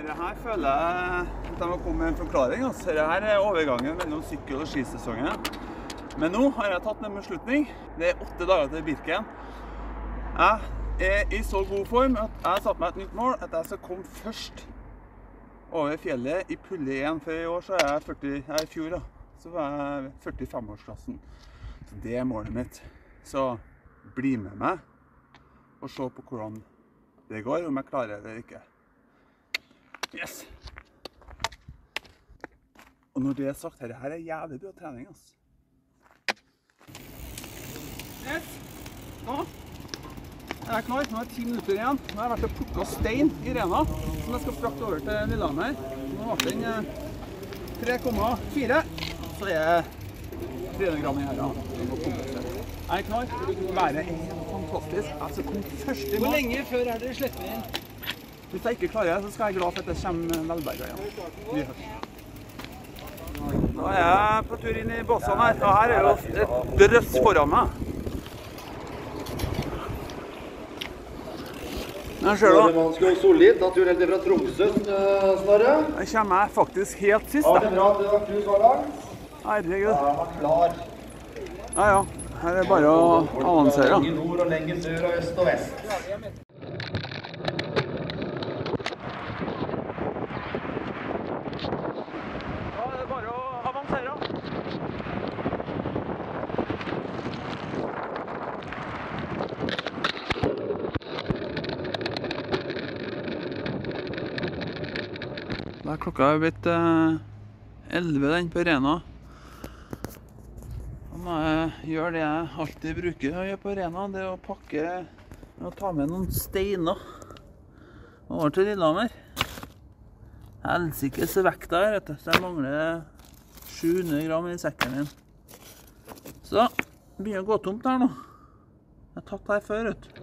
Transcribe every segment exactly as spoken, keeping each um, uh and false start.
Dette her føler jeg at jeg må komme med en forklaring. Altså. Dette her er overgangen mellom sykkel- og skisesongen. Men nå har jeg tatt en beslutning. Det er åtte dager til Birken. Jeg er i så god form at jeg har satt meg et nytt mål, at jeg skal komme først over fjellet i pulle én. For i år så er jeg førti, jeg er i fjor da, så var jeg førtifem-årsklassen. Så det er målet mitt. Så bli med meg og se på hvordan det går, om jeg klarer det eller ikke. Yes! Og når det er sagt, dette her er jævlig bra trening, altså. Yes! Nå er jeg klar. Nå er det ti minutter igjen. Nå har jeg vært og plukket stein i Rena, som jeg skal frakte over til Lillehammer. Nå ble den tre komma fire, så er det tre hundre gram i her. Jeg er klar. Været er helt fantastisk. Jeg skal komme først i mål. Hvor lenge før er dere slipper inn? Hvis jeg ikke klarer det, så skal jeg være glad for at det kommer velberget igjen. Vi høres. Nå er jeg på tur inn i båsene her, og her er jo et drøss foran meg. Her ser du. Snorre Solid, naturheldig fra Tromsø, Snorre. Her kommer jeg faktisk helt sist. Ja, det er bra, det var du så langt. Herregud. Ja, jeg var klar. Ja, ja. Her er det bare å avansere. I nord og lenger sør og øst og vest. Ja, det er bare å avansere. Da er klokka blitt elleve den på Rena. Da må jeg gjøre det jeg alltid bruker å gjøre på Rena, det er å pakke og ta med noen steiner over til Lillehammer. Helsikes vekta her, vet du, så jeg mangler sju hundre gram i sekken min. Så, det begynner å gå tomt her nå. Jeg har tatt her før, vet du.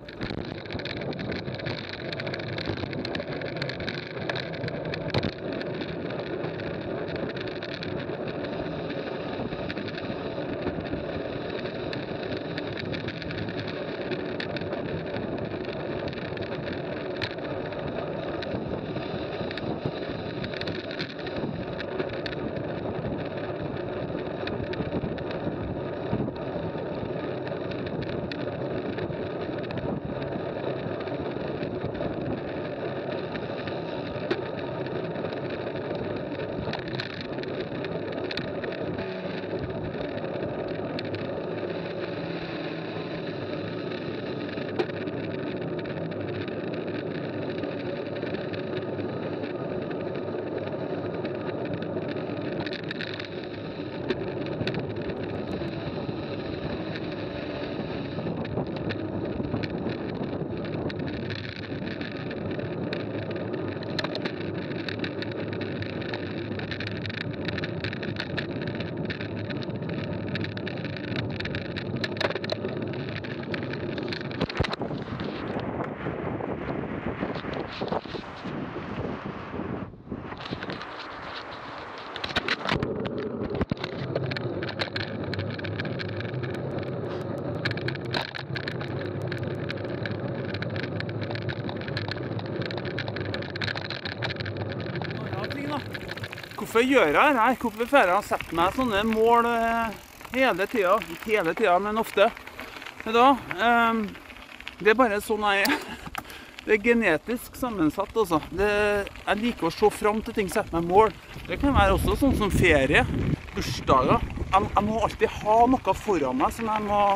Hvorfor gjør jeg det her? Hvorfor får jeg sette meg sånne mål hele tiden? Ikke hele tiden, men ofte. Men da, um, det er bare sånn jeg er. Det er genetisk sammensatt også. Det, jeg liker å se frem til ting, sette meg mål. Det kan være også sånn som ferie, bursdager. Jeg, jeg må alltid ha noe foran meg som jeg må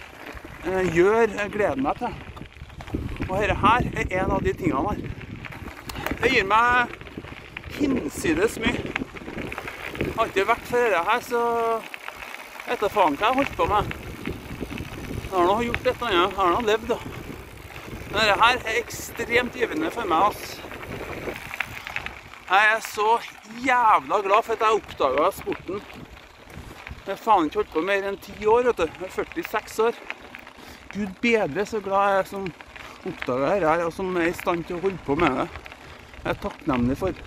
uh, gjøre, glede meg til. Og dette her er en av de tingene her. Det gir meg hinsides mye. Har ikke vært for dette her, så etter faen hva jeg holdt på med. Jeg har nå gjort et eller annet, jeg har nå levd da. Men dette her er ekstremt givende for meg, altså. Jeg er så jævla glad for at jeg oppdaget sporten. Jeg har faen ikke holdt på mer enn ti år, vet du. Jeg er førtiseks år. Gud bedre så glad jeg er som oppdaget dette her, og som er i stand til å holde på med det. Jeg er takknemlig for.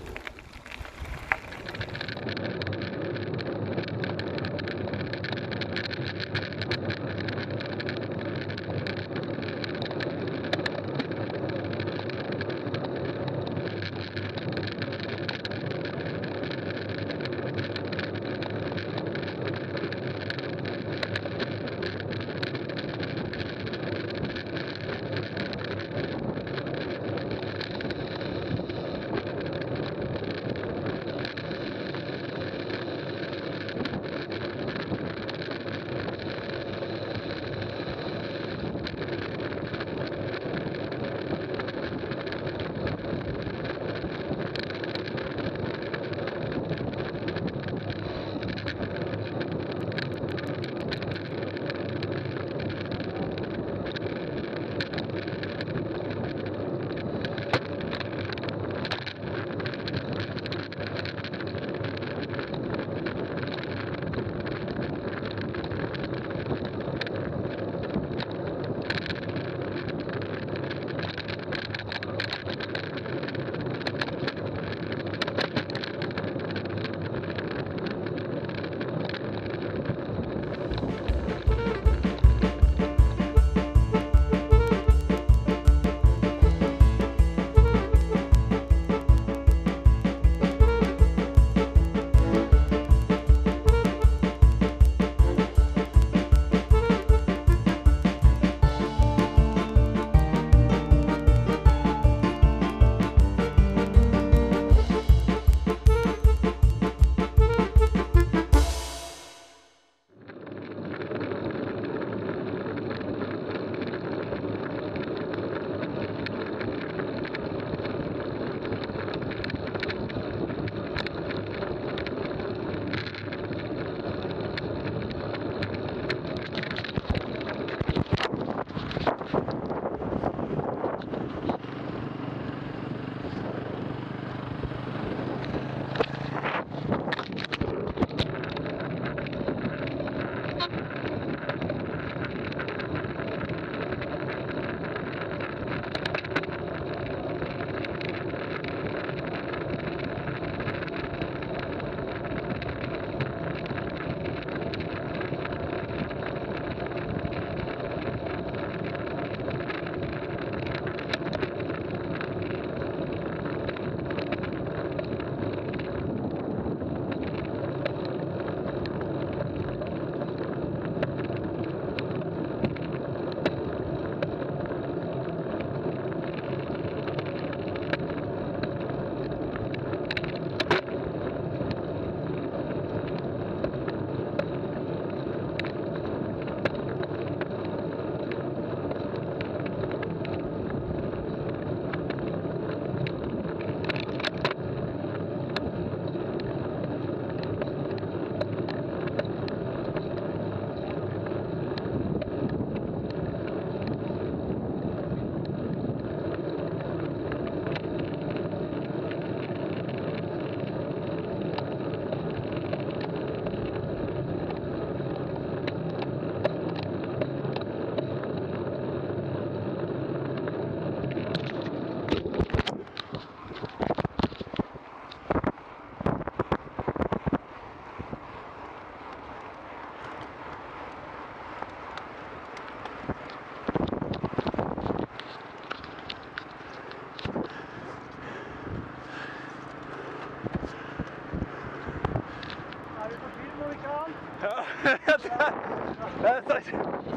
Det er sant.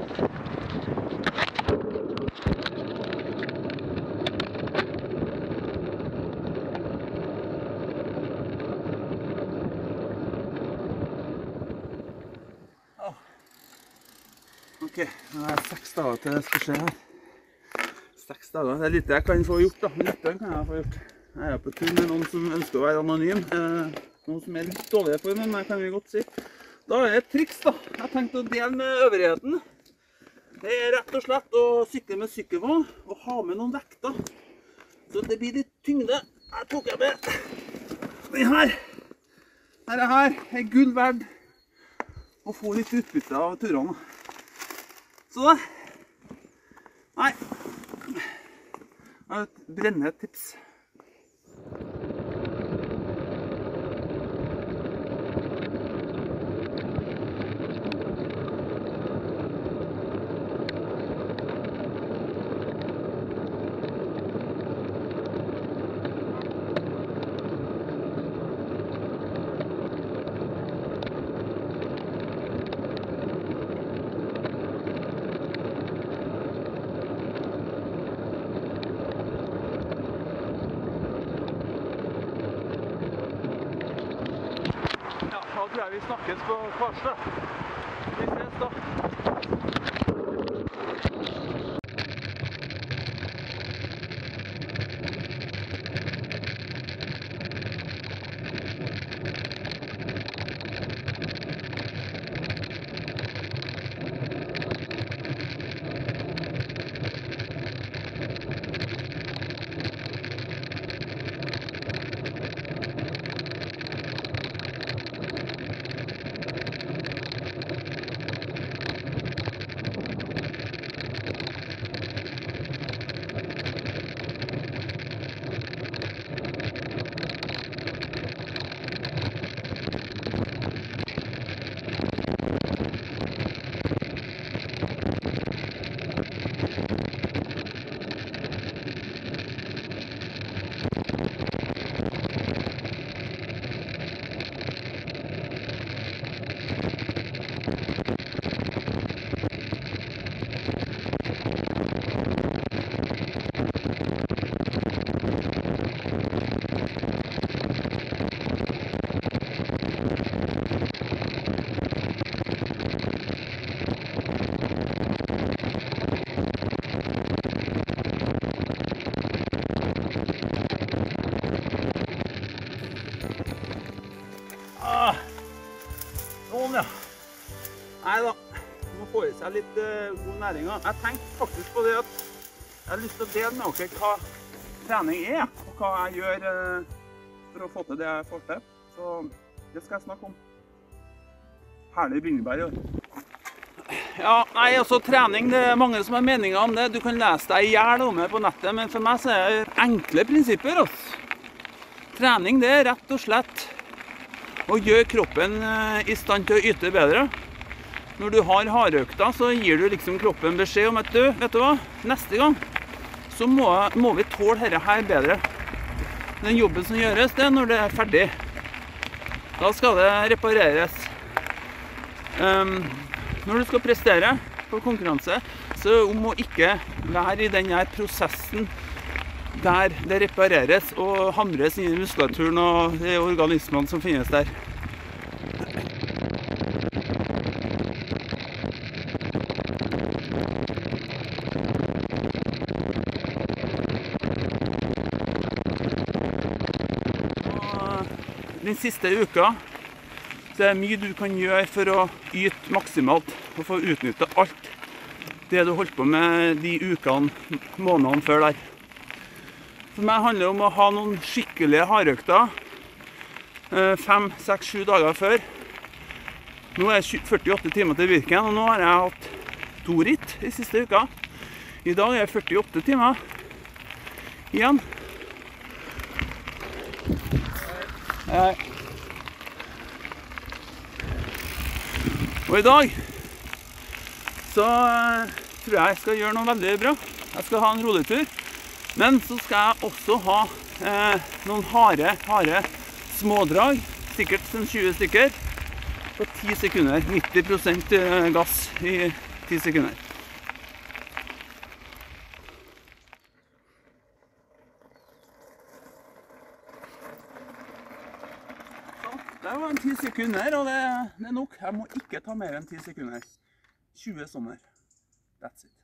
Ok, nå er det seks dager til det skal skje her. Seks dager, det er lite jeg kan få gjort da. Litt kan jeg få gjort. Jeg er på tur med noen som ønsker å være anonym. Eh, noen som er litt dårlige for meg, kan vi godt si. Da er det et triks da. Jeg har tenkt å dele med øvrigheten. Det er rett og slett å sykle med sykkelvogn og ha med noen vekter. Så det blir litt tyngde. Jeg tok jeg med den her. Dette her er gull verd å få litt utbytte av turene. Så da. Nei. Jeg har et brennende tips. Da tror jeg vi snakkes på Kvarstad. Vi ses da. Neida, man må få i seg litt uh, god næring. Jeg tenkte faktisk på det at jeg har lyst til å dele med dere hva trening er, og hva jeg gjør uh, for å få til det jeg får til. Så det skal jeg snakke om. Herlig bringebær i år. Ja, nei, altså trening, det er mange som har meninger om det. Du kan lese deg i hjel om det på nettet, men for meg så er det enkle prinsipper. Altså. Trening, det er rett og slett å gjøre kroppen uh, i stand til å yte bedre. Når du har hardøkta, så gir du liksom kroppen beskjed om at du, vet du hva, neste gang så må, må vi tåle dette her bedre. Den jobben som gjøres, det er når det er ferdig. Da skal det repareres. Um, når du skal prestere på konkurranse, så må ikke være i denne prosessen der det repareres og hamres inn i muskulaturen og de organismene som finnes der. Den siste uka så er det mye du kan gjøre for å yte maksimalt og få utnyttet alt det du holdt på med de ukene, månedene før der. For meg handler det om å ha noen skikkelige hardøkter fem, seks, sju dager før. Nå er det førtiåtte timer til Birken, og nå har jeg hatt to ritt i siste uka. I dag er det førtiåtte timer igjen. Hei. Og i dag så tror jeg jeg skal gjøre noe veldig bra. Jeg skal ha en rolig tur, men så skal jeg også ha eh, noen harde, harde smådrag, sikkert som tjue stykker, på ti sekunder. nitti prosent gass i ti sekunder. Det var en ti sekunder, og det, det er nok. Jeg må ikke ta mer enn ti sekunder. tjue sommer. That's it.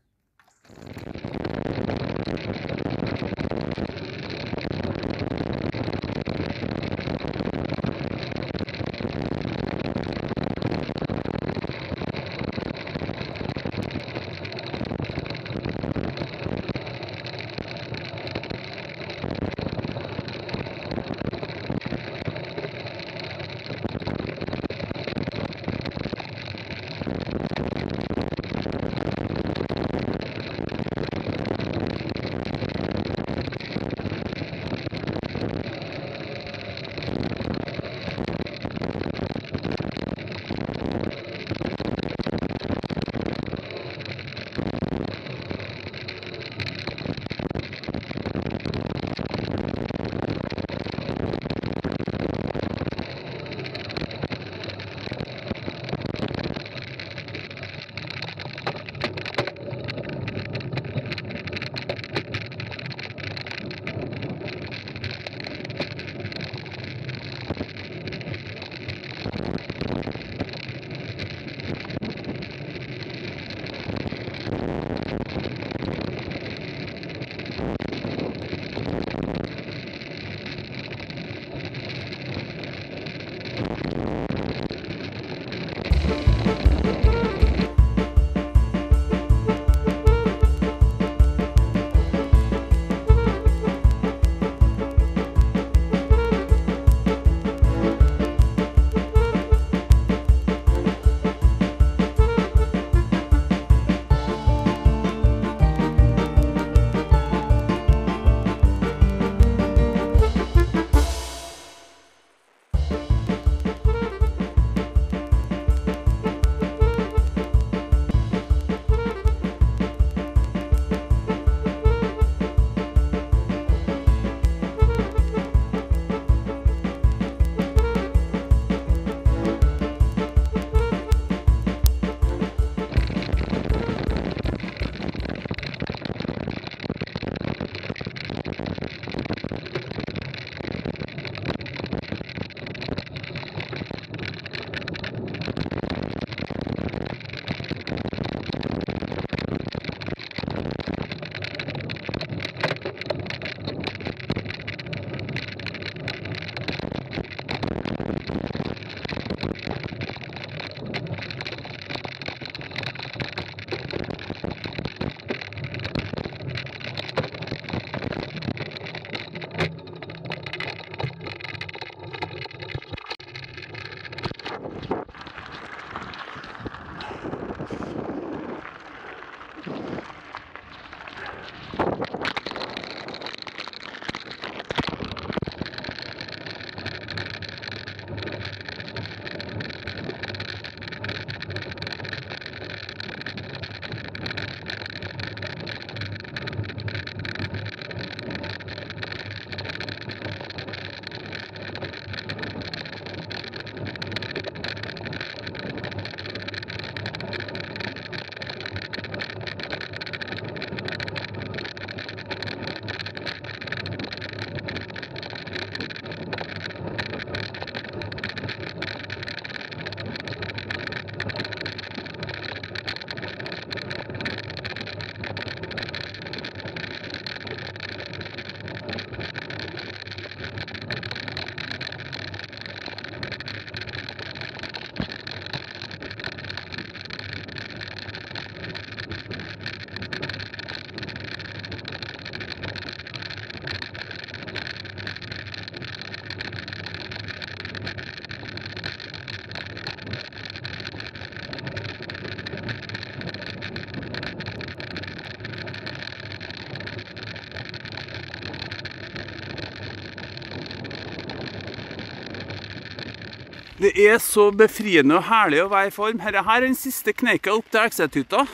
Det er så befriende og herlig å være i form. Dette her er den siste kneika opp til Eksethytta.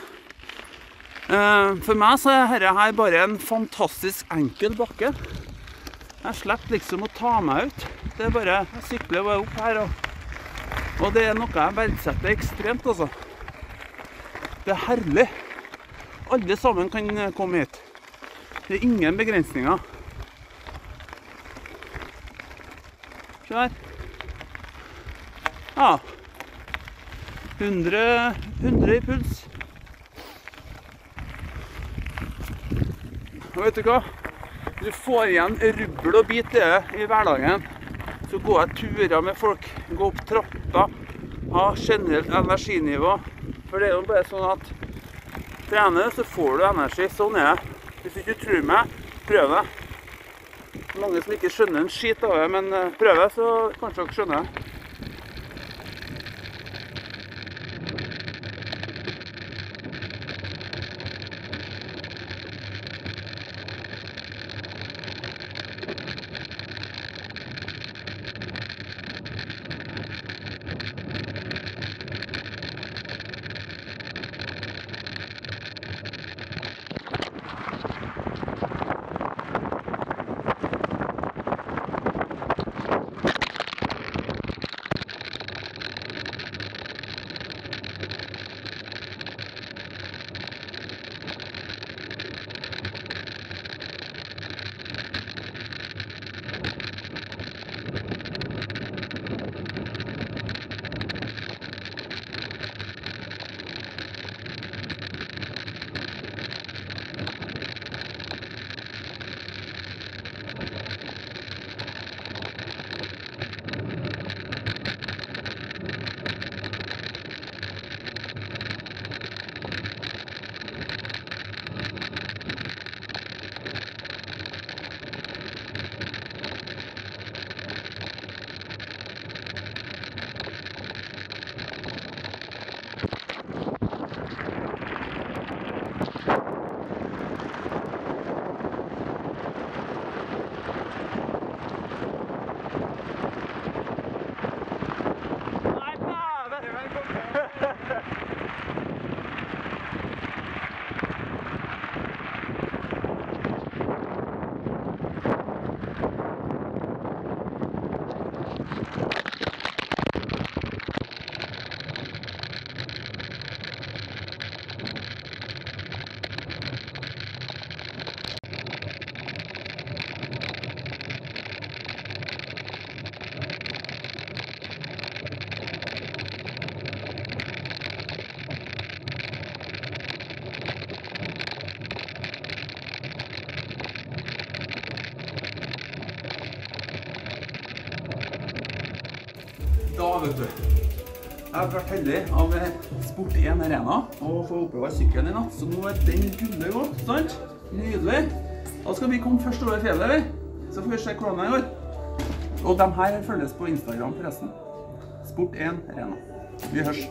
For meg så er dette her bare en fantastisk enkel bakke. Jeg slipper liksom å ta meg ut. Det er bare, jeg sykler bare opp her og Og det er noe jeg verdsetter ekstremt, altså. Det er herlig. Alle sammen kan komme hit. Det er ingen begrensninger. Se her. Ja. hundre, hundre i puls. Og vet du hva? Du får igjen rubbel og bit det i hverdagen. Så går jeg turer med folk, gå opp trappa, ha generelt energinivå. For det er jo bare sånn at trener, så får du energi. Sånn er det. Hvis du ikke tror meg, prøv det. Mange som ikke skjønner en skit av det, men prøv det, så kanskje dere skjønner det. Da, vet du, jeg har vært heldig av Sport én Arena og få oppleve sykkelen i natt, så nå er den gullet godt, sant? Nydelig. Da skal vi komme først over fjellet, vi. Så får vi se hvordan det går. Og de her følges på Instagram forresten. Sport én Arena. Vi hørs.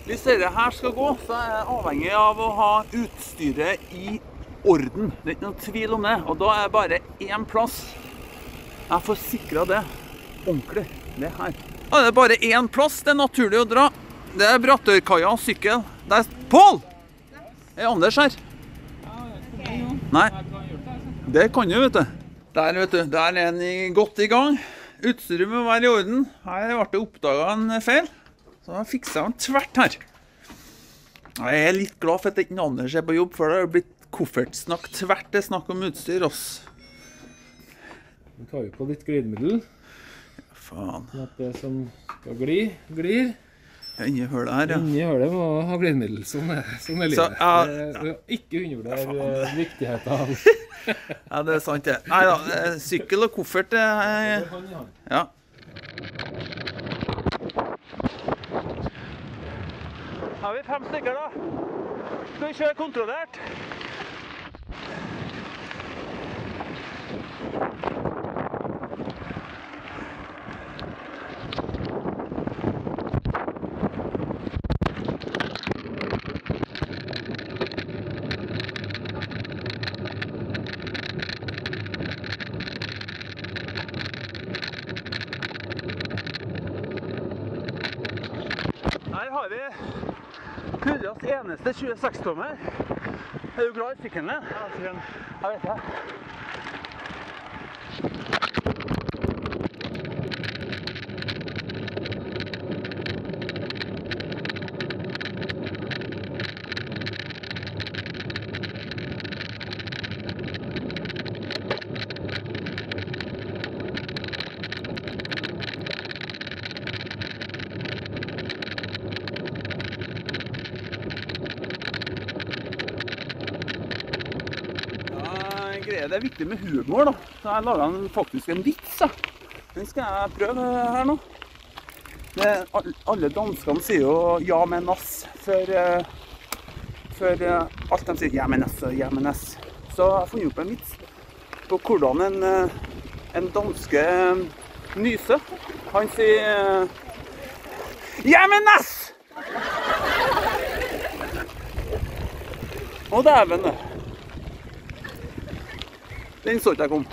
Hvis dette her skal gå, så er jeg avhengig av å ha utstyret i orden. Det er ikke noen tvil om det, og da er det bare én plass. Jeg får sikret det ordentlig, det her. Da er det bare én plass, det er naturlig å dra. Det er Brattørkaia, sykkel. Det er Pål! Er Anders her? Nei, det kan du, vet du. Der, vet du, der er den godt i gang. Utstyret må være i orden. Her ble det oppdaget en feil. Så da fikser jeg den tvert her. Jeg er litt glad for at ikke Anders er på jobb, for det har blitt koffertsnakk tvert. Det er snakk om utstyr, oss. Du tar jo på litt glidemiddel. Ja, faen. At det som skal gli, glir. Inni hølet her, ja. Inni hølet må ha glidemiddel, sånn er, sånn er livet. Så, ja, det, ikke undervurder viktigheten av. Ja, det er sant det. Nei da, sykkel og koffert, det er... Ja. Har vi fem stykker da? Skal vi kjøre kontrollert? Her har vi Pudras eneste tjueseks-tommer. Er du glad i sykkelen din? Ja, sykkelen. Jeg vet det. Det er viktig med humor da, så jeg laget faktisk en vits da. Den skal jeg prøve her nå. Det, alle danskene sier jo ja med nass før, før alt de sier ja med nass og ja med nass. Så jeg har funnet opp en vits på hvordan en, en danske nyser. Han sier ja med nass! Og dæven det. Den så ikke jeg kom.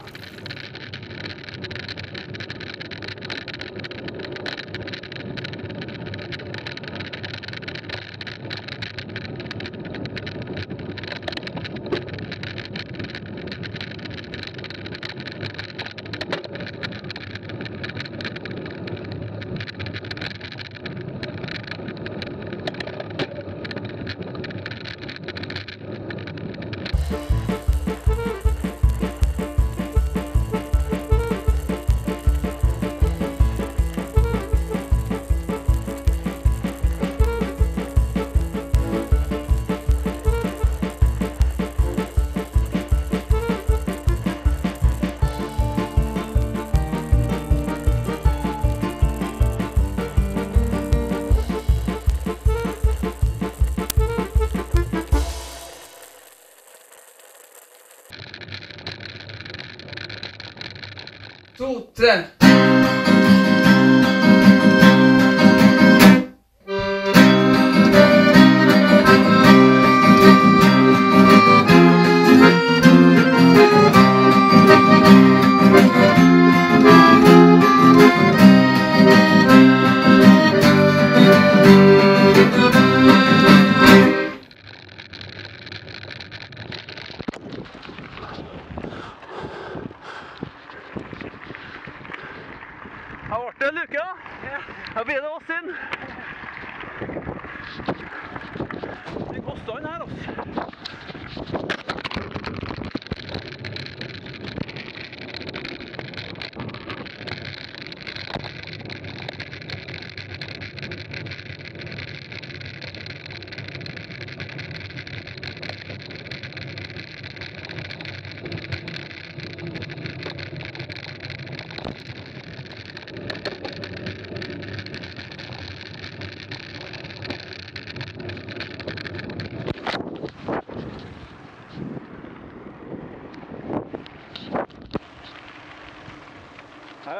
To, tre. Har vært det lykke? Ja. Jeg blir det oss inn. Det går stand her, altså.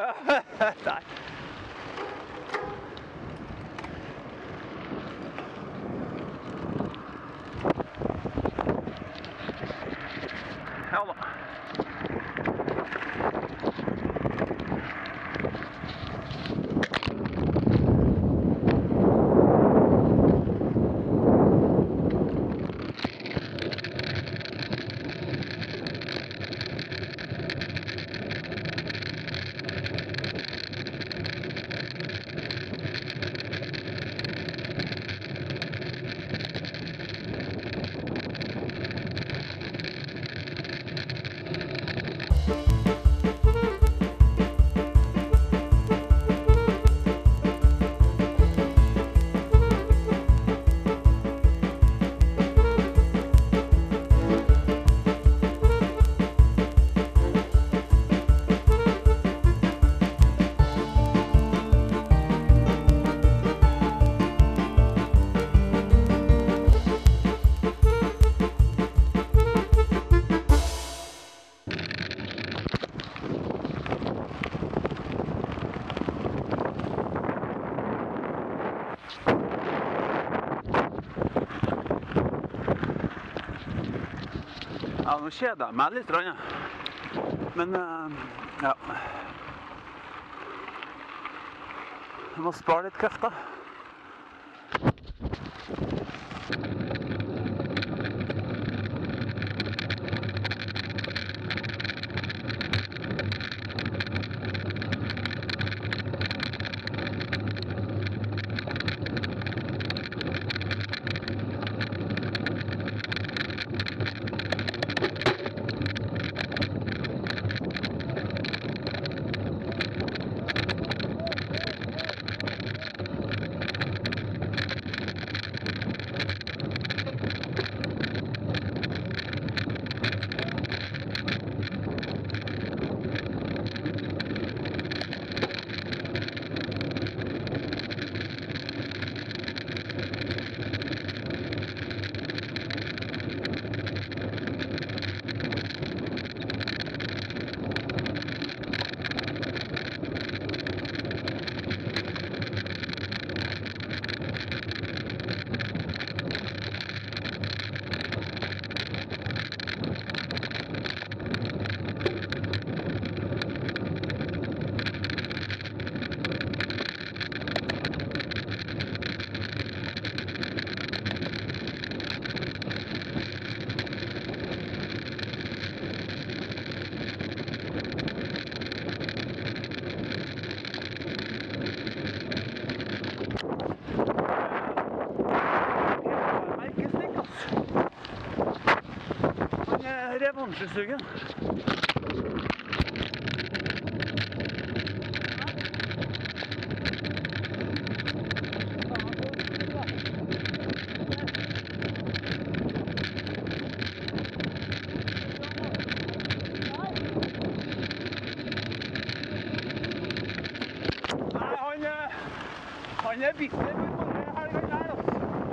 Der. Ja, nå kjeder jeg meg litt, ja. Men, uh, ja. Jeg må spare litt krefter. Revansjesugen. Nei, han, han er bitter for mange helger her, altså.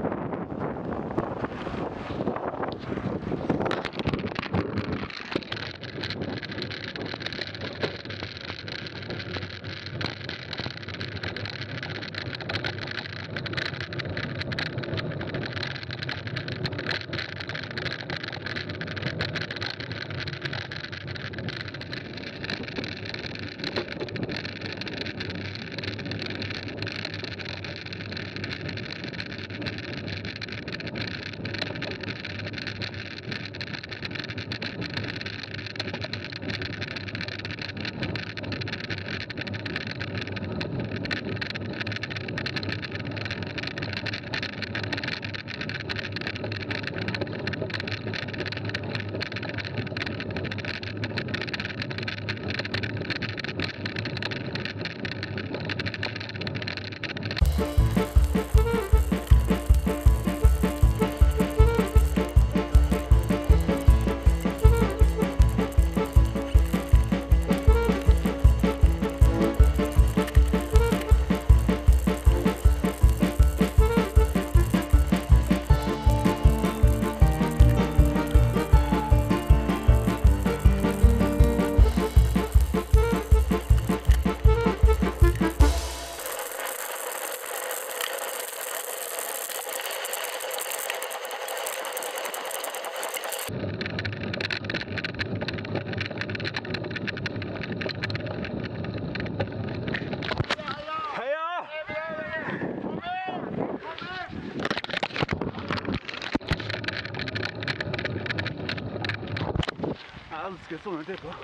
Jeg elsker sånne typer.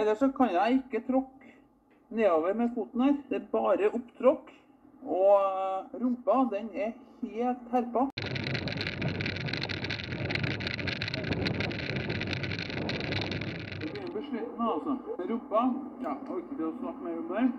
ellers så kan jeg ikke tråkke nedover med foten her. Det er bare opptråkk. Og rumpa, den er helt herpa. Det begynner å bli sliten nå, altså. Rumpa, ja, jeg orker ikke å snakke mer om det.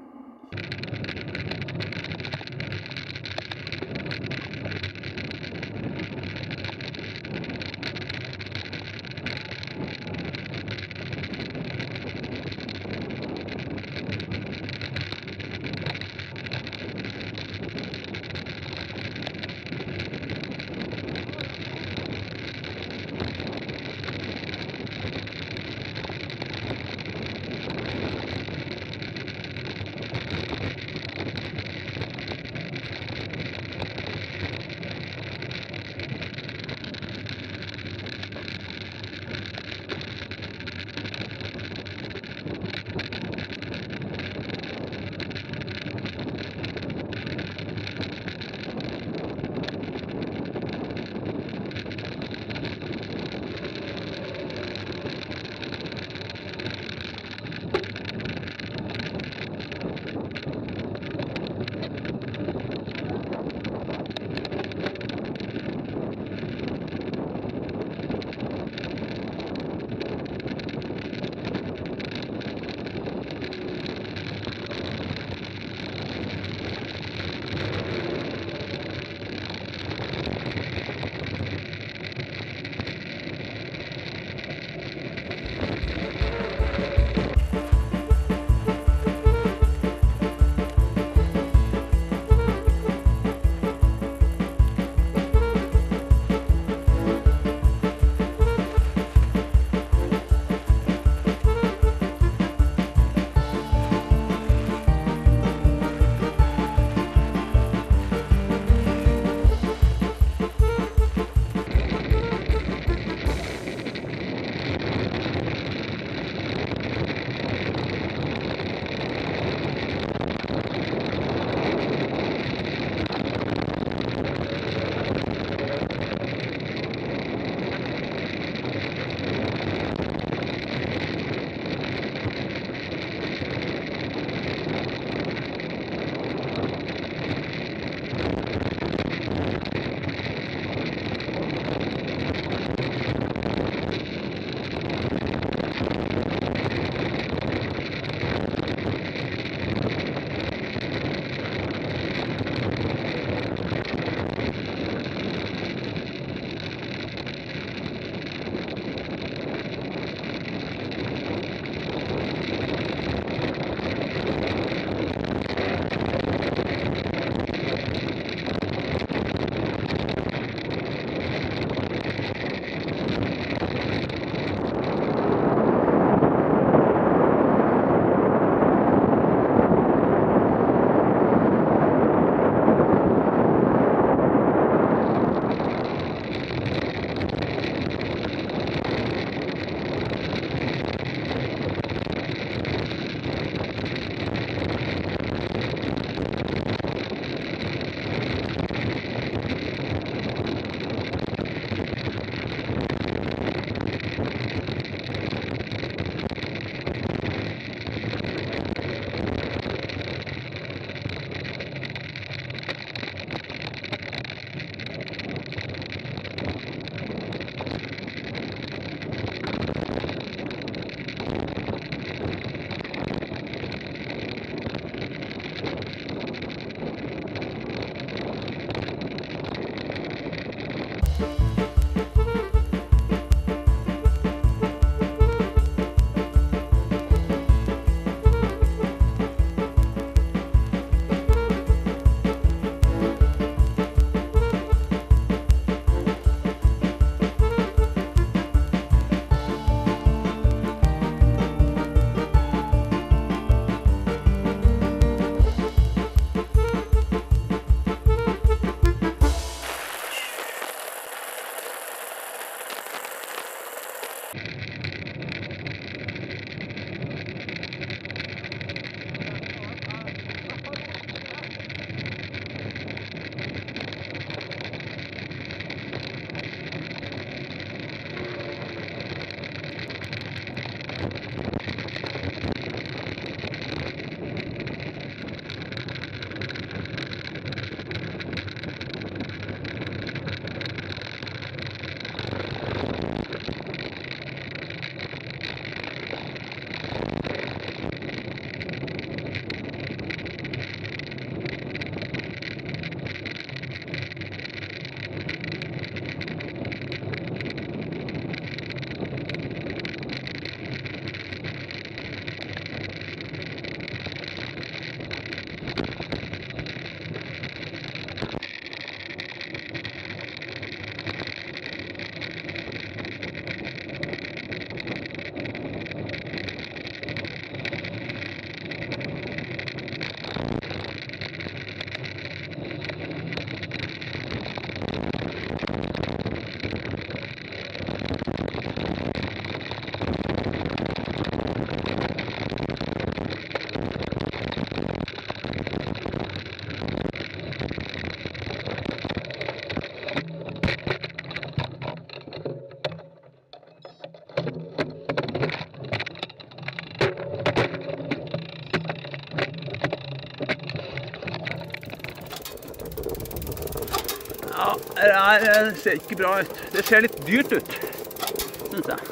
Det her ser ikke bra ut. Det ser litt dyrt ut, synes jeg.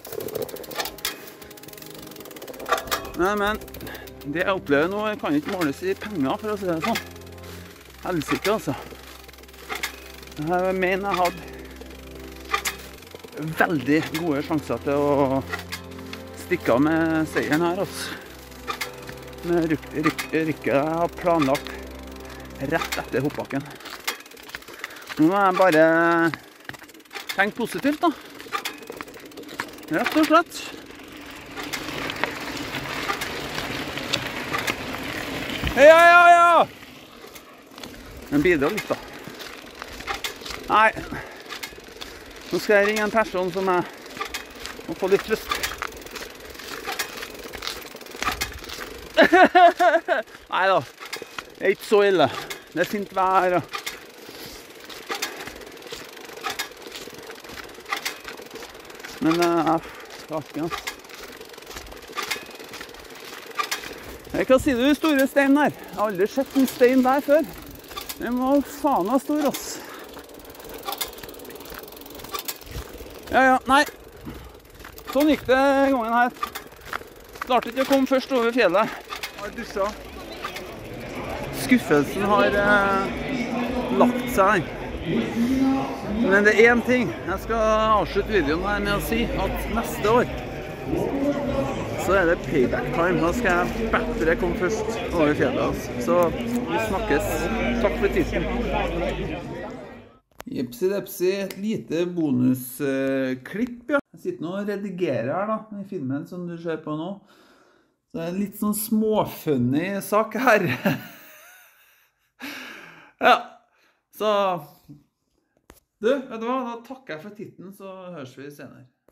Men, men, det jeg opplever nå kan ikke måles i penger, for å si det sånn. Helsike, altså. Jeg mener jeg hadde veldig gode sjanser til å stikke av med seieren her, altså. Med ryk, ryk, rykket jeg har planlagt rett etter hoppbakken. Nå må jeg bare tenke positivt, da. Rett og slett. Ja, ja, ja! Den bidrar litt, da. Nei. Nå skal jeg ringe en person som jeg må få litt trøst. Nei da. Det er ikke så ille. Det er fint vær. Og men jeg skal ikke, altså. Hva sier du, store stein der? Jeg har aldri sett en stein der før. Den var faen av stor, ass. Ja, ja, nei. Sånn gikk det gangen her. Klarte ikke å komme først over fjellet. Jeg har dusja. Skuffelsen har eh, lagt seg. Men det er en ting. Jeg skal avslutte videoen her med å si at neste år så er det payback time. Da skal jeg bedre komme først over fjellet. Altså. Så vi snakkes. Takk for tiden. Jepsi depsi, et lite bonusklipp, ja. Jeg sitter nå og redigerer her da, i filmen som du ser på nå. Så det er en litt sånn småfunny sak her. Ja, så... Du, vet du hva? Da takker jeg for titten, så høres vi senere.